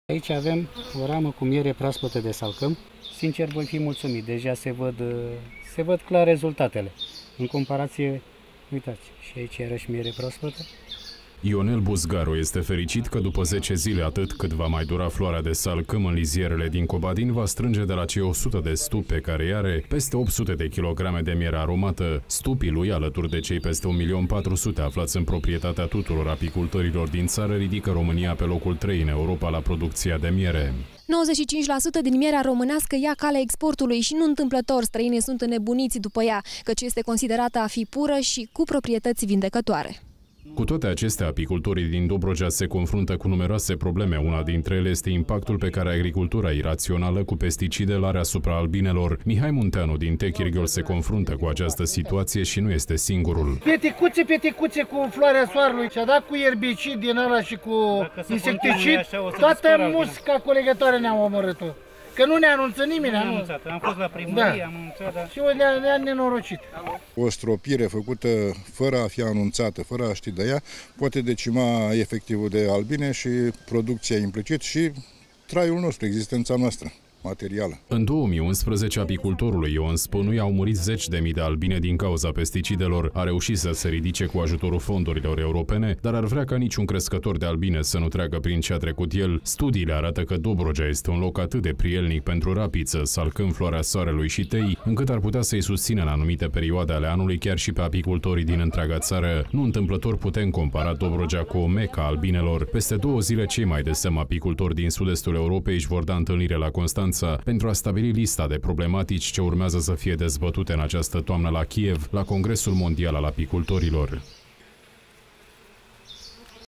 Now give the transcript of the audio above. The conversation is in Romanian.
Aici avem o ramă cu miere proaspătă de salcâm. Sincer, voi fi mulțumit. Deja se văd clar rezultatele. În comparație, uitați, și aici iarăși miere proaspătă. Ionel Buzgaru este fericit că după 10 zile, atât cât va mai dura floarea de salcâm în lizierele din Cobadin, va strânge de la cei 100 de stupi pe care are peste 800 de kilograme de miere aromată. Stupii lui, alături de cei peste 1.400.000 aflați în proprietatea tuturor apicultorilor din țară, ridică România pe locul 3 în Europa la producția de miere. 95% din mierea românească ia calea exportului și nu întâmplător străinii sunt înnebuniți după ea, căci este considerată a fi pură și cu proprietăți vindecătoare. Cu toate acestea, apicultorii din Dobrogea se confruntă cu numeroase probleme. Una dintre ele este impactul pe care agricultura irațională cu pesticide îl are asupra albinelor. Mihai Munteanu din Techirghiol se confruntă cu această situație și nu este singurul. Peticuțe cu floarea soarelui și-a dat cu erbicid din ăla și cu insecticid, toată musca colegătoare ne-a omorât-o. Că nu ne anunță nimeni. Am fost la primărie, am anunțat, dar... Și ne-a nenorocit. O stropire făcută fără a fi anunțată, fără a ști de ea, poate decima efectivul de albine și producția implicit și traiul nostru, existența noastră materială. În 2011, apicultorului Ion Spănui au murit 10.000 de albine din cauza pesticidelor. A reușit să se ridice cu ajutorul fondurilor europene, dar ar vrea ca niciun crescător de albine să nu treacă prin ce a trecut el. Studiile arată că Dobrogea este un loc atât de prielnic pentru rapiță, salcâm, floarea soarelui și tei, încât ar putea să-i susțină în anumite perioade ale anului chiar și pe apicultorii din întreaga țară. Nu întâmplător putem compara Dobrogea cu o meca albinelor. Peste 2 zile, cei mai de seamă apicultori din sud-estul Europei își vor da întâlnire la Constanța pentru a stabili lista de problematici ce urmează să fie dezbătute în această toamnă la Kiev, la Congresul Mondial al Apicultorilor.